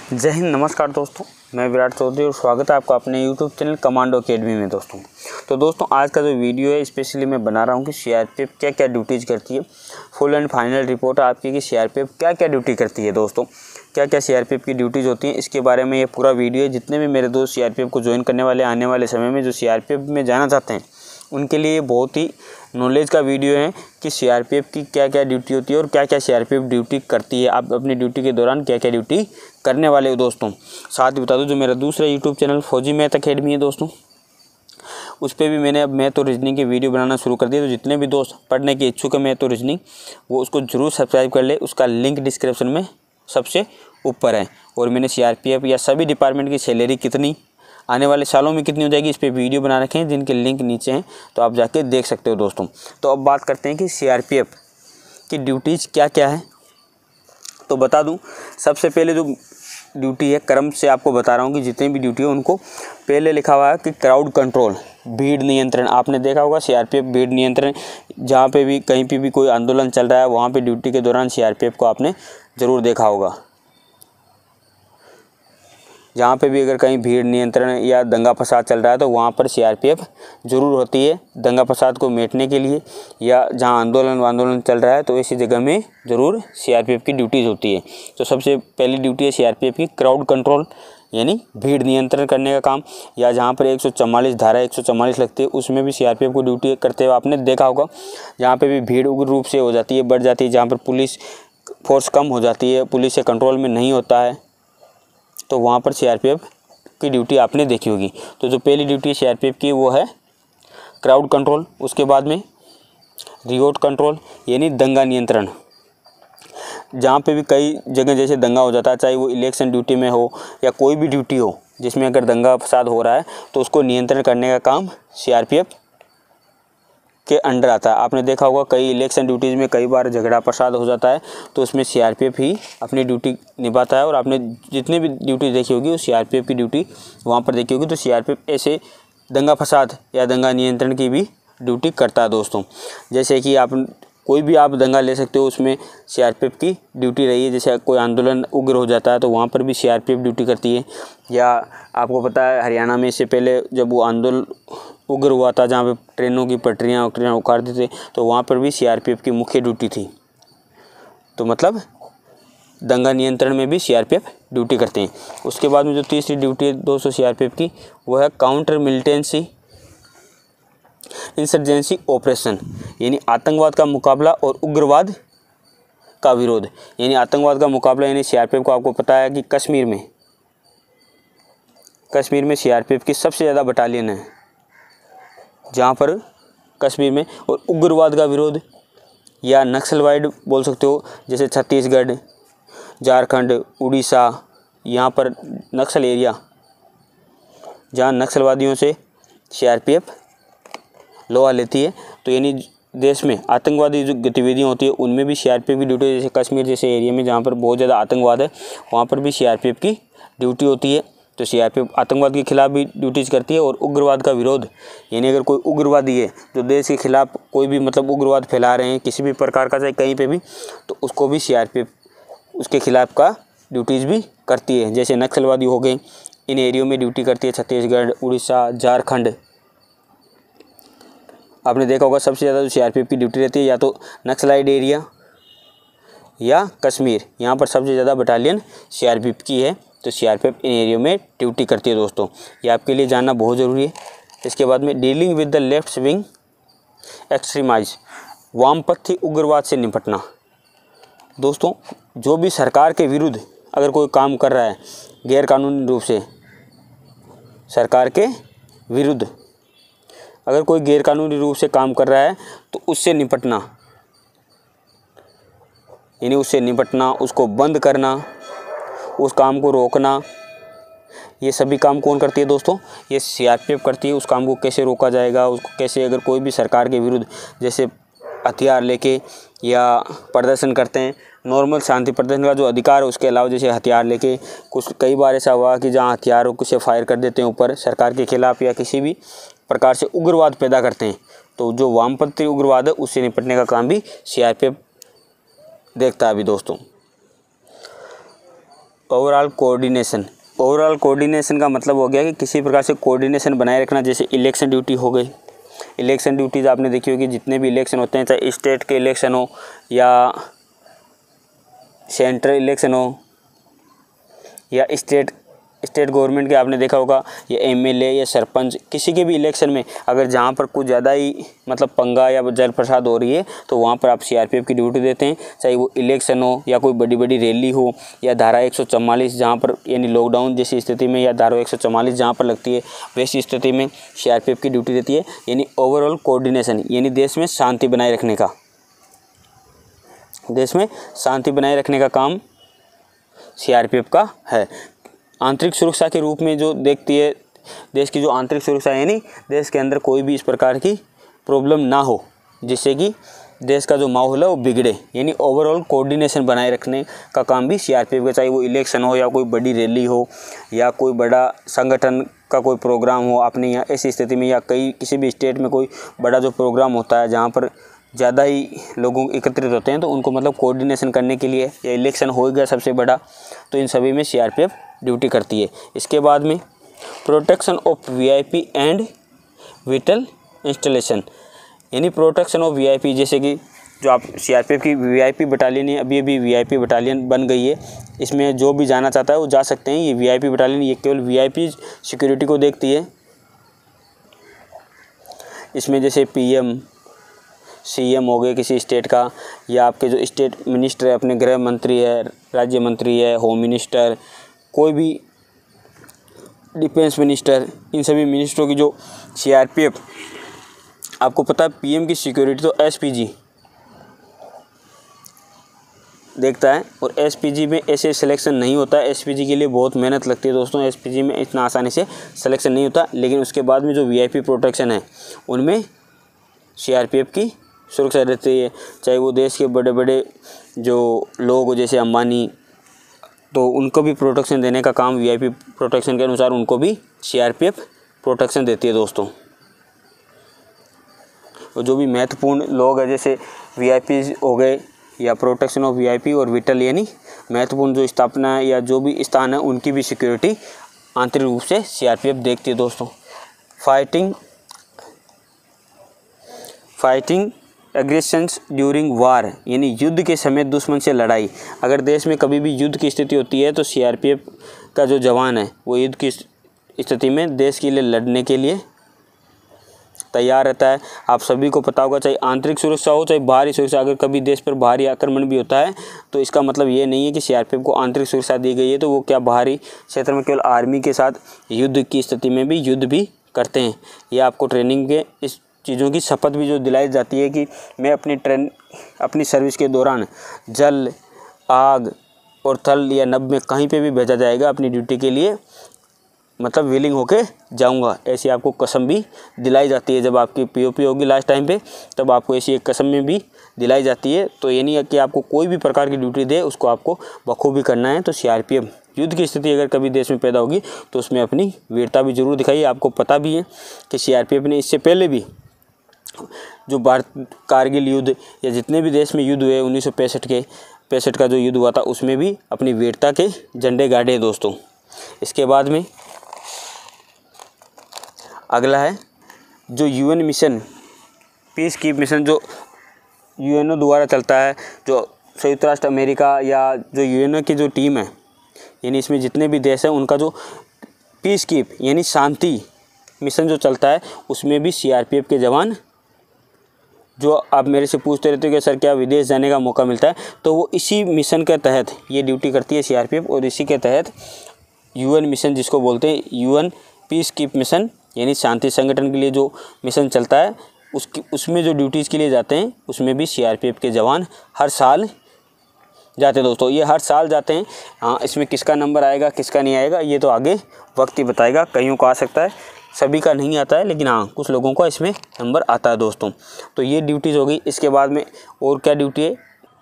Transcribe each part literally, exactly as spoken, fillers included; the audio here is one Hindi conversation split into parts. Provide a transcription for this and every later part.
जय हिंद, नमस्कार दोस्तों। मैं विराट चौधरी और स्वागत है आपका अपने यूट्यूब चैनल कमांडो अकेडमी में। दोस्तों तो दोस्तों आज का जो वीडियो है स्पेशली मैं बना रहा हूँ कि सीआरपीएफ क्या क्या ड्यूटीज़ करती है। फुल एंड फाइनल रिपोर्ट आपकी कि सीआरपीएफ क्या क्या ड्यूटी करती है। दोस्तों क्या क्या सीआरपीएफ की ड्यूटीज़ होती हैं, इसके बारे में ये पूरा वीडियो है। जितने भी मेरे दोस्त सीआरपीएफ को ज्वाइन करने वाले आने वाले समय में जो सीआरपीएफ में जाना चाहते हैं उनके लिए बहुत ही नॉलेज का वीडियो है कि सीआरपीएफ की क्या क्या ड्यूटी होती है और क्या क्या सीआरपीएफ ड्यूटी करती है। आप अपनी ड्यूटी के दौरान क्या क्या ड्यूटी करने वाले हो। दोस्तों साथ ही बता दूं, जो मेरा दूसरा YouTube channel Fauji math academy है दोस्तों, उस पर भी मैंने अब मैथ और रीजनिंग के वीडियो बनाना शुरू कर दिया। तो जितने भी दोस्त पढ़ने के इच्छुक है मैथ और रीजनिंग, वो उसको जरूर सब्सक्राइब कर ले। उसका लिंक डिस्क्रिप्शन में सबसे ऊपर है। और मैंने सीआरपीएफ या सभी डिपार्टमेंट की सैलरी कितनी आने वाले सालों में कितनी हो जाएगी, इस पे वीडियो बना रखे हैं जिनके लिंक नीचे हैं, तो आप जाके देख सकते हो। दोस्तों तो अब बात करते हैं कि सीआरपीएफ की ड्यूटीज़ क्या क्या है। तो बता दूं, सबसे पहले जो ड्यूटी है क्रम से आपको बता रहा हूं कि जितनी भी ड्यूटी है उनको पहले लिखा हुआ है कि क्राउड कंट्रोल, भीड़ नियंत्रण। आपने देखा होगा सीआरपीएफ भीड़ नियंत्रण, जहाँ पे भी कहीं पे भी कोई आंदोलन चल रहा है वहाँ पे ड्यूटी के दौरान सीआरपीएफ को आपने ज़रूर देखा होगा। जहाँ पे भी अगर कहीं भीड़ नियंत्रण या दंगा फसाद चल रहा है तो वहाँ पर सीआरपीएफ ज़रूर होती है दंगा फसाद को मिटाने के लिए, या जहाँ आंदोलन आंदोलन चल रहा है तो ऐसी जगह में ज़रूर सीआरपीएफ की ड्यूटीज़ होती है। तो सबसे पहली ड्यूटी है सीआरपीएफ की क्राउड कंट्रोल, यानी भीड़ नियंत्रण करने का काम। या जहाँ पर एक सौ चवालीस धारा एक सौ चवालीस लगती है उसमें भी सीआरपीएफ को ड्यूटी करते हुए आपने देखा होगा। जहाँ पर भी भीड़ उग्र रूप से हो जाती है, बढ़ जाती है, जहाँ पर पुलिस फोर्स कम हो जाती है, पुलिस से कंट्रोल में नहीं होता है, तो वहाँ पर सीआरपीएफ की ड्यूटी आपने देखी होगी। तो जो पहली ड्यूटी सीआरपीएफ की वो है क्राउड कंट्रोल। उसके बाद में रिवोल्ट कंट्रोल, यानी दंगा नियंत्रण। जहाँ पे भी कई जगह जैसे दंगा हो जाता है, चाहे वो इलेक्शन ड्यूटी में हो या कोई भी ड्यूटी हो जिसमें अगर दंगा फसाद हो रहा है तो उसको नियंत्रण करने का काम सीआरपीएफ के अंडर आता है। आपने देखा होगा कई इलेक्शन ड्यूटीज़ में कई बार झगड़ा फसाद हो जाता है तो उसमें सीआरपीएफ ही अपनी ड्यूटी निभाता है। और आपने जितनी भी ड्यूटी देखी होगी वो सीआरपीएफ की ड्यूटी वहाँ पर देखी होगी। तो सीआरपीएफ ऐसे दंगा फसाद या दंगा नियंत्रण की भी ड्यूटी करता है। दोस्तों जैसे कि आप कोई भी आप दंगा ले सकते हो, उसमें सीआरपीएफ की ड्यूटी रही है। जैसे कोई आंदोलन उग्र हो जाता है तो वहाँ पर भी सीआरपीएफ ड्यूटी करती है। या आपको पता है हरियाणा में इससे पहले जब वो आंदोलन उग्र हुआ था, जहाँ पे ट्रेनों की पटरियाँ उटरियाँ उखाड़ दी थी, तो वहाँ पर भी सीआरपीएफ की मुख्य ड्यूटी थी। तो मतलब दंगा नियंत्रण में भी सीआरपीएफ ड्यूटी करते हैं। उसके बाद में जो तीसरी ड्यूटी है दोस्तों सीआरपीएफ की, वो है काउंटर मिलिटेंसी इंसर्जेंसी ऑपरेशन, यानी आतंकवाद का मुकाबला और उग्रवाद का विरोध। यानी आतंकवाद का मुकाबला, यानी सीआरपीएफ को आपको पता है कि कश्मीर में कश्मीर में सीआरपीएफ की सबसे ज़्यादा बटालियन है जहाँ पर कश्मीर में। और उग्रवाद का विरोध या नक्सलवाइड बोल सकते हो, जैसे छत्तीसगढ़, झारखंड, उड़ीसा, यहाँ पर नक्सल एरिया जहाँ नक्सलवादियों से सीआरपीएफ लोहा लेती है। तो यानी देश में आतंकवादी जो गतिविधियाँ होती है उनमें भी सीआरपीएफ की ड्यूटी, जैसे कश्मीर जैसे एरिया में जहाँ पर बहुत ज़्यादा आतंकवाद है वहाँ पर भी सीआरपीएफ की ड्यूटी होती है। तो सीआरपीएफ आतंकवाद के खिलाफ भी ड्यूटीज़ करती है। और उग्रवाद का विरोध, यानी अगर कोई उग्रवादी है जो देश के खिलाफ कोई भी मतलब उग्रवाद फैला रहे हैं किसी भी प्रकार का, चाहे कहीं पे भी, तो उसको भी सीआरपीएफ उसके खिलाफ का ड्यूटीज़ भी करती है। जैसे नक्सलवादी हो गए, इन एरियो में ड्यूटी करती है छत्तीसगढ़, उड़ीसा, झारखंड। आपने देखा होगा सबसे ज़्यादा जो सीआरपीएफ की ड्यूटी रहती है या तो नक्सलाइड एरिया या कश्मीर, यहाँ पर सबसे ज़्यादा बटालियन सीआरपीएफ की है। तो सीआरपीएफ इन एरियो में ड्यूटी करती है। दोस्तों ये आपके लिए जानना बहुत ज़रूरी है। इसके बाद में dealing with the left wing extremism, वामपंथी उग्रवाद से निपटना। दोस्तों जो भी सरकार के विरुद्ध अगर कोई काम कर रहा है गैर कानूनी रूप से, सरकार के विरुद्ध अगर कोई गैर कानूनी रूप से काम कर रहा है तो उससे निपटना, यानी उससे निपटना, उसको बंद करना, उस काम को रोकना, ये सभी काम कौन करती है दोस्तों? ये सीआरपीएफ करती है। उस काम को कैसे रोका जाएगा, उसको कैसे, अगर कोई भी सरकार के विरुद्ध जैसे हथियार लेके या प्रदर्शन करते हैं, नॉर्मल शांति प्रदर्शन का जो अधिकार है उसके अलावा जैसे हथियार लेके, कुछ कई बार ऐसा हुआ कि जहाँ हथियारों को से फायर कर देते हैं ऊपर सरकार के खिलाफ या किसी भी प्रकार से उग्रवाद पैदा करते हैं, तो जो वामपंथी उग्रवाद है उससे निपटने का काम भी सीआरपीएफ देखता है। अभी दोस्तों ओवरऑल कोऑर्डिनेशन। ओवरऑल कोऑर्डिनेशन का मतलब हो गया कि किसी प्रकार से कोऑर्डिनेशन बनाए रखना, जैसे इलेक्शन ड्यूटी हो गई। इलेक्शन ड्यूटीज़ आपने देखी होगी, जितने भी इलेक्शन होते हैं, चाहे स्टेट के इलेक्शन हो या सेंट्रल इलेक्शन हो या स्टेट स्टेट गवर्नमेंट के, आपने देखा होगा या एमएलए या सरपंच, किसी के भी इलेक्शन में अगर जहाँ पर कुछ ज़्यादा ही मतलब पंगा या जल प्रसाद हो रही है तो वहाँ पर आप सीआरपीएफ की ड्यूटी देते हैं, चाहे वो इलेक्शन हो या कोई बड़ी बड़ी रैली हो या धारा एक सौ चौवालीस जहाँ पर यानी लॉकडाउन जैसी स्थिति में या धारा एक सौ चौवालीस जहाँ पर लगती है वैसी स्थिति में सीआरपीएफ की ड्यूटी देती है। यानी ओवरऑल कोऑर्डिनेशन, यानी देश में शांति बनाए रखने का देश में शांति बनाए रखने का काम सीआरपीएफ का है। आंतरिक सुरक्षा के रूप में जो देखती है देश की जो आंतरिक सुरक्षा, यानी देश के अंदर कोई भी इस प्रकार की प्रॉब्लम ना हो जिससे कि देश का जो माहौल है वो बिगड़े, यानी ओवरऑल कोऑर्डिनेशन बनाए रखने का काम भी सीआरपीएफ का, चाहे वो इलेक्शन हो या कोई बड़ी रैली हो या कोई बड़ा संगठन का कोई प्रोग्राम हो अपने यहाँ ऐसी स्थिति में, या कई किसी भी स्टेट में कोई बड़ा जो प्रोग्राम होता है जहाँ पर ज़्यादा ही लोगों एकत्रित होते हैं तो उनको मतलब कोऑर्डिनेशन करने के लिए, या इलेक्शन हो गया सबसे बड़ा, तो इन सभी में सीआरपीएफ ड्यूटी करती है। इसके बाद में protection of VIP and vital installation, यानी प्रोटेक्शन ऑफ वीआईपी, जैसे कि जो आप सीआरपीएफ की वीआईपी बटालियन है, अभी अभी वीआईपी बटालियन बन गई है, इसमें जो भी जाना चाहता है वो जा सकते हैं। ये वीआईपी बटालियन ये केवल वीआईपी सिक्योरिटी को देखती है। इसमें जैसे पीएम सीएम हो गए किसी स्टेट का, या आपके जो स्टेट मिनिस्टर है, अपने गृह मंत्री है, राज्य मंत्री है, होम मिनिस्टर, कोई भी डिफेंस मिनिस्टर, इन सभी मिनिस्टरों की जो सीआरपीएफ, आपको पता है पीएम की सिक्योरिटी तो एसपीजी देखता है, और एसपीजी में ऐसे सिलेक्शन नहीं होता है। एसपीजी के लिए बहुत मेहनत लगती है दोस्तों, एसपीजी में इतना आसानी से सिलेक्शन नहीं होता। लेकिन उसके बाद में जो वीआईपी प्रोटेक्शन है उनमें सीआरपीएफ की सुरक्षा रहती है, चाहे वो देश के बड़े बड़े जो लोग जैसे अंबानी, तो उनको भी प्रोटेक्शन देने का काम वीआईपी प्रोटेक्शन के अनुसार उनको भी सीआरपीएफ प्रोटेक्शन देती है दोस्तों। और जो भी महत्वपूर्ण लोग हैं जैसे वीआईपी हो गए, या प्रोटेक्शन ऑफ वीआईपी और विटल, यानी महत्वपूर्ण जो स्थापना है या जो भी स्थान है उनकी भी सिक्योरिटी आंतरिक रूप से सीआरपीएफ देखती है दोस्तों। Fighting fighting aggressions during war, यानी युद्ध के समय दुश्मन से लड़ाई। अगर देश में कभी भी युद्ध की स्थिति होती है तो सीआरपीएफ का जो जवान है वो युद्ध की स्थिति में देश के लिए लड़ने के लिए तैयार रहता है। आप सभी को पता होगा, चाहे आंतरिक सुरक्षा हो चाहे बाहरी सुरक्षा, अगर कभी देश पर बाहरी आक्रमण भी होता है तो इसका मतलब ये नहीं है कि सीआरपीएफ को आंतरिक सुरक्षा दी गई है तो वो क्या बाहरी क्षेत्र में केवल आर्मी के साथ युद्ध की स्थिति में भी युद्ध भी करते हैं। ये आपको ट्रेनिंग के इस चीज़ों की शपथ भी जो दिलाई जाती है कि मैं अपनी ट्रेन अपनी सर्विस के दौरान जल, आग और थल या नभ में कहीं पे भी भेजा जाएगा अपनी ड्यूटी के लिए, मतलब विलिंग होके जाऊंगा, ऐसी आपको कसम भी दिलाई जाती है। जब आपकी पीओपी होगी लास्ट टाइम पे तब आपको ऐसी एक कसम में भी दिलाई जाती है। तो ये नहीं है कि आपको कोई भी प्रकार की ड्यूटी दे उसको आपको बखूबी करना है। तो सीआरपीएफ युद्ध की स्थिति अगर कभी देश में पैदा होगी तो उसमें अपनी वीरता भी जरूर दिखाइए। आपको पता भी है कि सीआरपीएफ ने इससे पहले भी जो भारत कारगिल युद्ध या जितने भी देश में युद्ध हुए उन्नीस सौ पैंसठ के पैंसठ का जो युद्ध हुआ था उसमें भी अपनी वीरता के झंडे गाड़े हैं दोस्तों। इसके बाद में अगला है जो UN mission, peace keep mission, जो यूएनओ द्वारा चलता है, जो संयुक्त राष्ट्र अमेरिका या जो यूएनओ की जो टीम है, यानी इसमें जितने भी देश हैं उनका जो पीस कीप यानी शांति मिशन जो चलता है उसमें भी सीआरपीएफ के जवान, जो आप मेरे से पूछते रहते हो कि सर क्या विदेश जाने का मौका मिलता है, तो वो इसी मिशन के तहत ये ड्यूटी करती है सीआरपीएफ। और इसी के तहत यूएन मिशन जिसको बोलते हैं यूएन पीस कीप मिशन, यानी शांति संगठन के लिए जो मिशन चलता है उसकी उसमें जो ड्यूटीज़ के लिए जाते हैं उसमें भी सीआरपीएफ के जवान हर साल जाते हैं दोस्तों। ये हर साल जाते हैं। हाँ, इसमें किसका नंबर आएगा किसका नहीं आएगा ये तो आगे वक्त ही बताएगा। कईयों को आ सकता है, सभी का नहीं आता है, लेकिन हाँ कुछ लोगों का इसमें नंबर आता है दोस्तों। तो ये ड्यूटीज़ हो गई। इसके बाद में और क्या ड्यूटी है,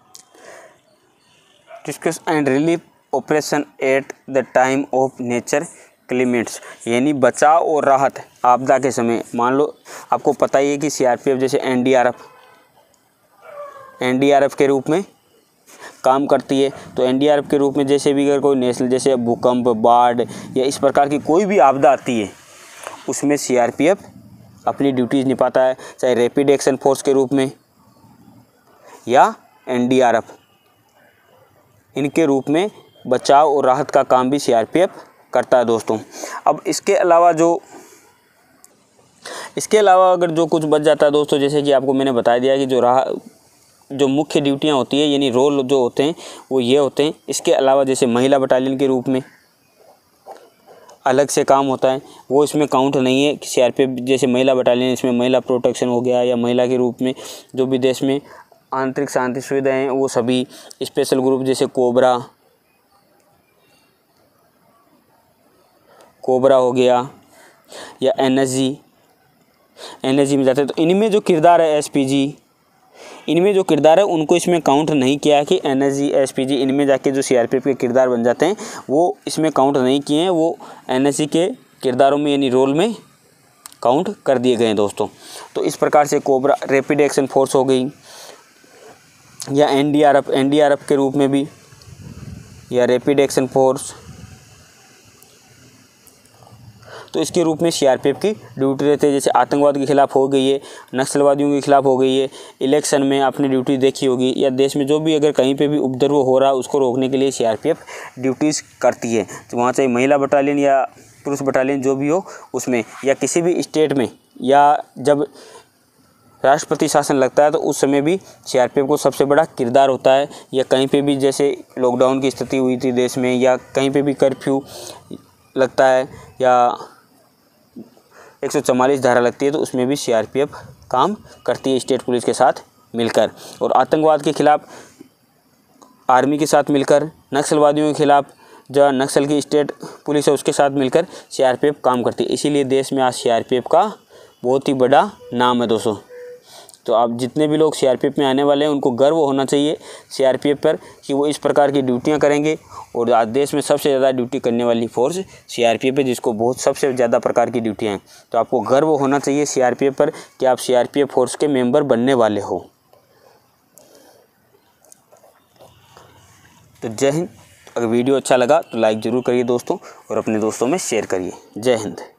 disaster and relief operation at the time of nature calamities, यानी बचाव और राहत आपदा के समय। मान लो आपको पता ही है कि सीआरपीएफ जैसे एनडीआरएफ एनडीआरएफ के रूप में काम करती है। तो एन डी आर एफ के रूप में जैसे भी अगर कोई नेशनल जैसे भूकंप, बाढ़ या इस प्रकार की कोई भी आपदा आती है उसमें सी आर पी एफ अपनी ड्यूटीज़ निभाता है, चाहे रैपिड एक्शन फोर्स के रूप में या एन डी आर एफ, इनके रूप में बचाव और राहत का काम भी सी आर पी एफ करता है दोस्तों। अब इसके अलावा जो इसके अलावा अगर जो कुछ बच जाता है दोस्तों, जैसे कि आपको मैंने बता दिया कि जो राह जो मुख्य ड्यूटियां होती है यानी रोल जो होते हैं वो ये होते हैं। इसके अलावा जैसे महिला बटालियन के रूप में अलग से काम होता है, वो इसमें काउंट नहीं है। सी आर पी एफ जैसे महिला बटालियन, इसमें महिला प्रोटेक्शन हो गया या महिला के रूप में जो भी देश में आंतरिक शांति सुविधाएँ हैं वो सभी, स्पेशल ग्रुप जैसे कोबरा कोबरा हो गया या N S G N S G में जाते हैं। तो इनमें जो किरदार है एस पी जी, इनमें जो किरदार है उनको इसमें काउंट नहीं किया है कि N S G, S P G इनमें जाके जो सी आर पी एफ के किरदार बन जाते हैं वो इसमें काउंट नहीं किए हैं, वो एन एस जी के किरदारों में यानी रोल में काउंट कर दिए गए हैं दोस्तों। तो इस प्रकार से कोबरा रैपिड एक्शन फोर्स हो गई या N D R F N D R F के रूप में भी या रैपिड एक्शन फोर्स, तो इसके रूप में सी आर पी एफ की ड्यूटी रहती है। जैसे आतंकवाद के खिलाफ हो गई है, नक्सलवादियों के खिलाफ हो गई है, इलेक्शन में आपने ड्यूटी देखी होगी, या देश में जो भी अगर कहीं पे भी उपद्रव हो रहा है उसको रोकने के लिए C R P F duties करती है। तो वहाँ चाहे महिला बटालियन या पुरुष बटालियन जो भी हो उसमें, या किसी भी स्टेट में, या जब राष्ट्रपति शासन लगता है तो उस समय भी सी आर पी एफ को सबसे बड़ा किरदार होता है। या कहीं पर भी जैसे लॉकडाउन की स्थिति हुई थी देश में, या कहीं पर भी कर्फ्यू लगता है या एक सौ चवालीस धारा लगती है तो उसमें भी सी आर पी एफ काम करती है स्टेट पुलिस के साथ मिलकर। और आतंकवाद के खिलाफ आर्मी के साथ मिलकर, नक्सलवादियों के खिलाफ जो नक्सल की स्टेट पुलिस है उसके साथ मिलकर सी आर पी एफ काम करती है। इसीलिए देश में आज सी आर पी एफ का बहुत ही बड़ा नाम है दोस्तों। तो आप जितने भी लोग सी आर पी एफ में आने वाले हैं उनको गर्व होना चाहिए सी आर पी एफ पर कि वो इस प्रकार की ड्यूटियां करेंगे। और आज देश में सबसे ज़्यादा ड्यूटी करने वाली force C R P F है, जिसको बहुत सबसे ज़्यादा प्रकार की ड्यूटियां हैं। तो आपको गर्व होना चाहिए सी आर पी एफ पर कि आप C R P F force के मेंबर बनने वाले हो। तो जय हिंद। अगर वीडियो अच्छा लगा तो लाइक ज़रूर करिए दोस्तों और अपने दोस्तों में शेयर करिए। जय हिंद।